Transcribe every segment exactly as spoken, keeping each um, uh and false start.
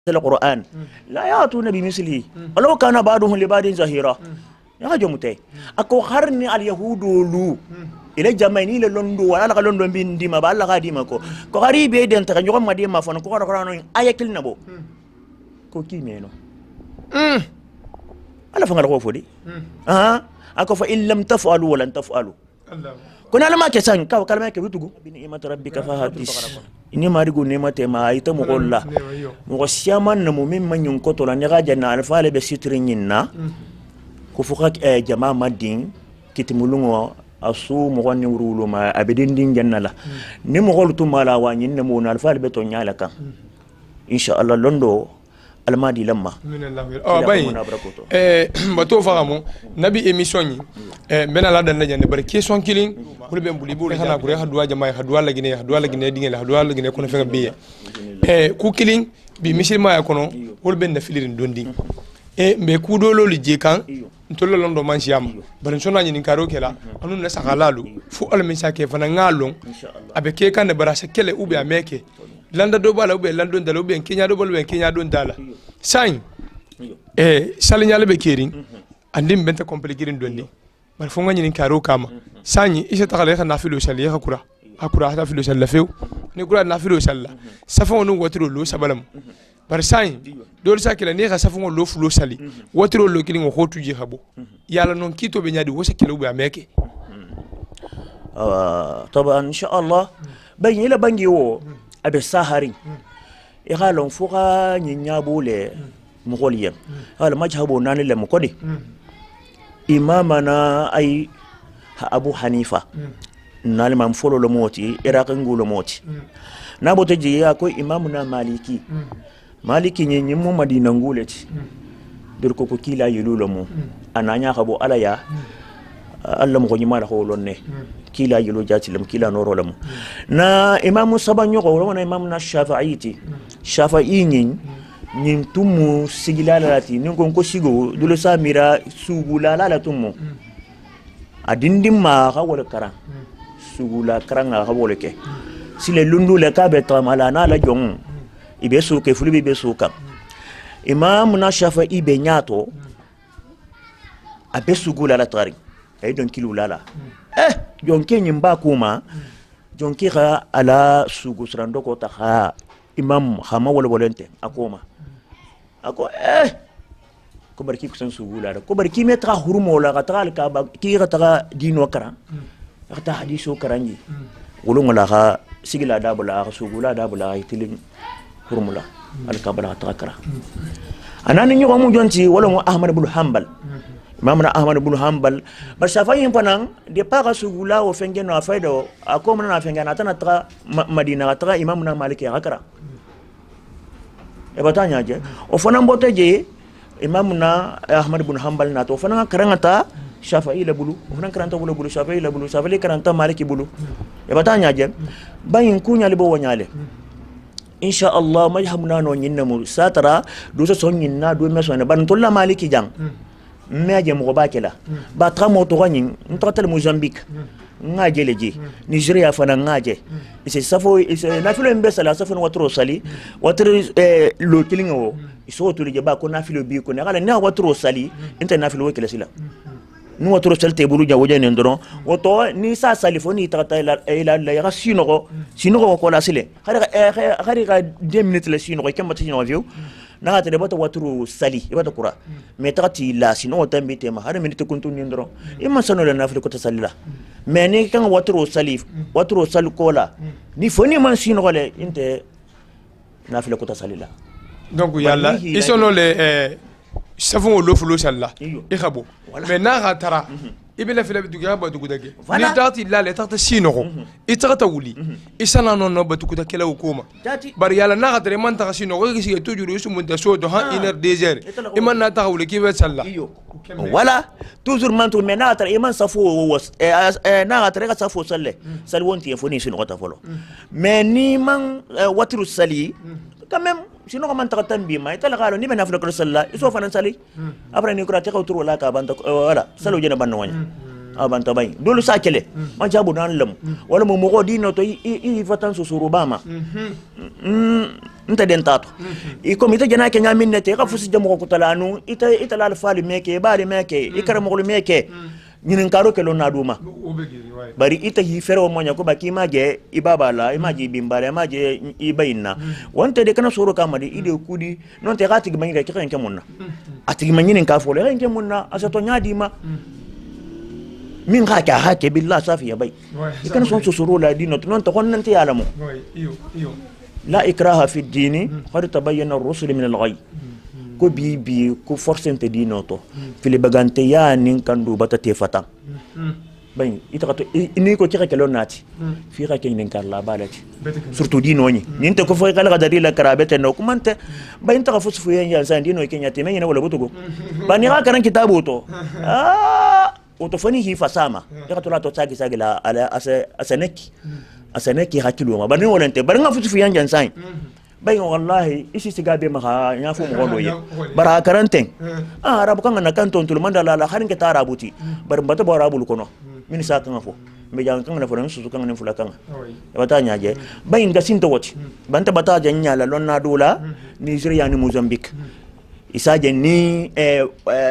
القرآن لا يأتون بمثله ولو كان بعضهم لبعض ظهيرا يا جمتي أكو خرني اليهود لو إلى جمعني لندو ولا لندو بين ديما بالله قديما كو كغريب يدين تكنجوا ما ديما فن كو كرانو أي كل نبو كو كيمينو ألا فنغال غوفودي آه أكو فإن لم تفعلوا ولن تفعلوا كنا لما كسان كاو كلمة كبيتوغو بنعمة ربك فحدث ini marigo nema tema ita mo golla mo siaman na mo min man yonko to la nyaga janna alfa le be sitrin nyinna ko fuka e jama madin kitimulungo asu mo wonni wurulo ma abedin din janna la ni mo goltu mala wa nyinna mo na alfa le be to nyala kan insha Allah londo almadi lamma min Allah oh bay eh bato fagamo nabi emission ni eh bena la dan jande bar question killing bul be mbuli bul xana ko re hadwa jama hadwa la gine hadwa la gine dingel hadwa la gine ko fe biye eh ku killing bi misil ma yakono bul ben na filirin dondi eh be ku do lo je kan ntolo londo man siam bar sona ni karo kela anu na sakalalu fu al min sake fana ngalon abe ke kan de bara sekele ube ameke landa do bala ube lando ndala ube kenya do bala ube kenya do ndala sain eh salinyale be kerin andim benta compliquer dondi bar fo ngani ni karo kama sanyi isa takale khana filo sali khakura akura ta filo sala few ni kura na filo sala safo no wotro lo sabalam bar sain do sakila ni safo lo filo sali wotro lo kili ngo hotu ji khabo yalla non kito be nyadi wo sakila ube ameke ah taban insha Allah bayi la bangi wo abe sahari igalon fuka nyinyabule mugoliya hala majhabo nani le mukodi imamana ay Abu Hanifa nali mam folo lo moti iraq ngulo moti nabo teji ya ko imamuna Maliki Maliki nyi mu Madina nguleti dir ko ko kila yululo mu ananya khabo alaya Allah mo ko nyima la holonne kila yulu jati lam kila noro lam na imamu sabanyo ko wona imamu na Shafi'iti Shafi'i nyin nyin tumu sigilalati nin ko ko sigo dulo samira sugula la tumu adindim ma ka wala karan sugula karan ga wala ke sile lundu le ka be tamala na la jong ibe su ke fulu be su kam imamu na Shafi'i be nyato abe sugula la tari ay don kilu lala eh jonke nyimba kuma jonke ga ala sugu srando ko ta ha imam hama wala volente akoma ako eh ko barki ko san sugu lala ko barki me tra hurumo la ga tra ka ba ki ga tra dino kara ga ta hadiso karanji wulu ngala ga sigila da bula ga sugu la da bula itilin hurumula al kabala tra kara anani nyi ko mu jonti wala mo Ahmad ibn Hanbal Imamna Ahmad ibn Hanbal bar Shafi'i panang de para sugula o fenge no afaido akomna na fenge na tana tra Madina tra Imamna Maliki akara e batanya je o fana mbote je Imamna Ahmad ibn Hanbal na to fana karangata Shafi'i la bulu o fana karanta bulu bulu Shafi'i la bulu Shafi'i karanta Maliki bulu e batanya je bayin kunya libo wanyale insha Allah majhamna no nyinna mu satara do so nyinna do meso ne ban tolla Maliki jang meje mo bakela ba tra mo to gani ntatel Mozambique ngaje leje Nigeria fana ngaje ise safo ise nafilo mbesala safo watro sali watro lo kilingo iso to leje ba ko nafilo bi ko ne kala na watro sali inta nafilo wekela sila nu watro salte bulu ja wojane ndoro woto ni sa salifoni tata ila ila la ya sino ko sino ko la sile khari khari ga deux minutes la sino ko kemati no view na ta debata watru sali ibata qura metati la sino tambi tema har minute kuntu ndoro imma sano la nafil ko tasallila mais ni kan watru sali watru sal kola ni foni man sino le inte nafil ko tasallila donc yalla isono le eh safon lo fulo salla e khabo mais na ga tara ibila fila biduga ba dugu dage ni tati la le tata sino e tata wuli e sana non no batuku ta kala hukuma bar yalla na gadre man ta sino ko gisi to juru su mun ta so do ha une heure deux heures e man na ta wuli ki be salla wala toujours man to mena ta e man safo was na gadre ka safo salle sal wonti e foni sino ko ta folo mais ni man watru sali quand même sino ko man ta tambi ma ita la galo ni be na flo ko salla iso fa nan sali après ni ko ta ko turu la ka banta wala salo jena banno wanya abanta bay dolu sa kele ma jabu dan lam wala mo mo dino to i fatan su surubama nta den tato i komite jana ke nyamin nete ka fusi jamo ko talanu ita ita la fali meke bari meke ikara mo meke ñinin karo ke lo na duma bari ita hi fero mo nya ko baki maje ibaba la imaji bimbare maje ibayna wonte de kana soro kamadi ide kudi non te gati gmanyi ke kenke munna ati gmanyi ka fo le kenke munna asato nyadi ma min ga ka hake billah safiya bay kana son soro la dino non to kon nante yalamu la ikraha fi dini qad tabayyana ar-rusul min al-ghayy ko bi bi ko forcente dino to fili bagante ya nin kandu batate fata bay ita to ni ko kira kelo nati fi ka ken nin karla balati surtout dino ni nin te ko fo kala gadari la karabete no kumante bay inta ko fusu yen ya san dino kenya te men wala butugo bani ga karan kitabu to ah o to fani hi fasama ya to la to tsagi tsagi la ala asa asaneki asaneki hakilu ma bani wolante bar nga fusu yen san bay wallahi isi sigabe maka nya fu mo goye bara karanteng ah arabu kan na kan ton tul mandala la harin ke tarabuti bar mbata bo arabu kono min sa kan fo me jang kan na fo su kan na fula kan bata nya je bay nga sinto woti banta bata janya la lonna dola Nigeria ni Mozambique isa je ni eh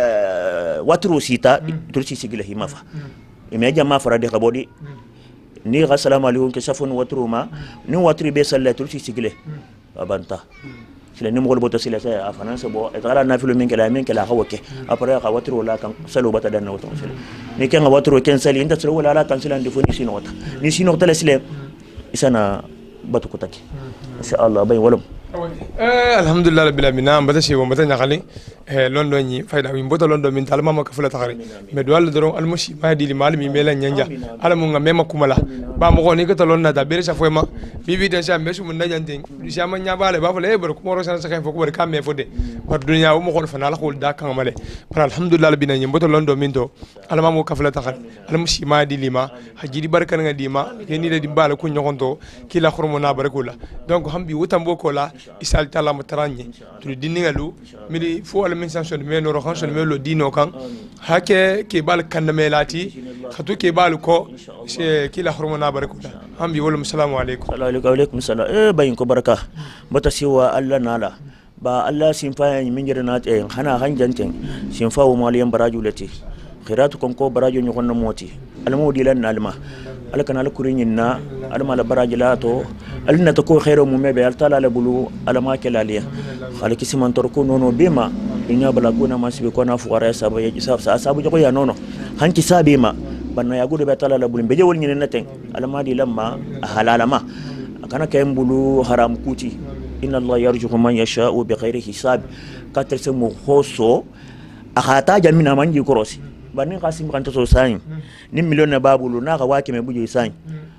watru sita turci sigila himafa me jama fara de kabodi ni assalamu alaikum ke safun watru ma ni watri be sallatu turci sigile abanta sila ni mo bota sila sa afanansa bo etara na filo min kala min kala hawake apare ka watro la kan salo bata dan wato sila ni kan watro ken sali inda salo wala la kan sila ndi foni sino wata ni sino tala sila isana batu kutaki insha Allah bay walam eh alhamdulillah rabbil alamin am bata shi won bata nyakali eh londo ni fayda wi bota londo min talma ma ka fula taxari me do wala doron almushi ma di li malimi mela nyanja ala mo ngame makumala ba mo ko ni ka talon na da bere sa foema bibi den sa mesu mun najante du sama nyabale ba fa le bar ko mo ro sa sa kan fo ko bar kamme fo de par dunya o mo ko fa na la xol da kan male par alhamdulillah rabbil alamin bota londo min to ala ma mo ka fula taxari almushi ma di lima haji di barkan nga dima ni de di bala ko nyokonto kila khurmo na barakula donc hambi wutam boko la isal tala mataranye to diningalu mili fo ala min sanction me no ro me lo dino kan hake ke bal kan melati khatu ke bal ko se kila khurmo na barakula hambi wala assalamu alaikum wa alaikum assalam eh bayin ko baraka bata siwa Allah nala ba Allah sin fa min jira na te hana hanjanten sin fa wo maliyan barajulati khiratu kon ko barajo ni konna moti almudi lan alma alkana alkurin na alma la barajilato alna to ko khairu mumbe altala la bulu alma kelaliya khaliki siman torko nono bema inya bala kuna masibe kona fuara sabu ya sa sabu joko ya nono hanki sabima banna ya gudu be tala la bulu beje wolni neten alma di lamma halalama kana kayem bulu haram kuti inna Allah yarzuqu man yasha'u bighairi hisab katel semu khoso akhata jamina manji korosi bani qasim kan to sain ni million na babulu na ka wake me buje sain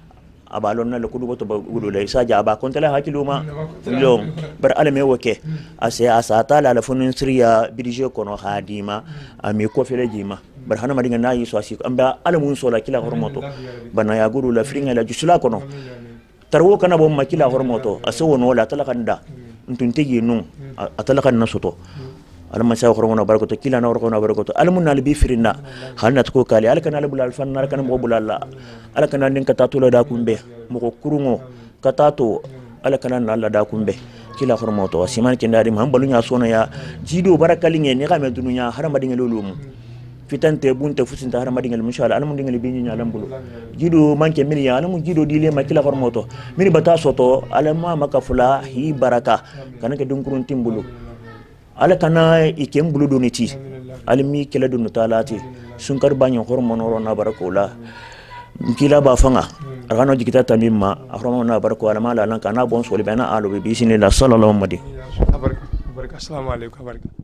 abalon na lokudu boto babulu le saja aba kontala hakiluma million bar alame woke ase asata la la funun siriya bidije kono hadima ami ko fele jima bar hana madinga na yi so asi amba alamun sola kila hormoto bana ya guru la fringa la jusula kono tarwo kana bom makila hormoto aso no la talakanda ntuntegi nu atalakan nasoto alama sa khorona barakoto kila na khorona barakoto almunna libi firina halna ko kali alkana bulal fanna alkana mo bulalla alkana nin kata to da kumbe mo kurungo kata to alkana na da kumbe kila khormoto siman kendari mam balunya sona ya jido barakalinge ni game dunya harama dinga lolum fitante bunte fusinta harama dinga inshallah almun dinga libi nya lambulu jido manke min ya almun jido dile ma kila khormoto min bata soto alama makafula hi baraka kanake dunkurun timbulu ala kana ikem bulu doniti almi kala dunu talati sunkar banyo hormono rona barakola kila ba fanga arano jikita tamimma hormono na barakola mala nan kana bon soli bana alo bi bisini la sallallahu alaihi wa sallam. Assalamu alaikum.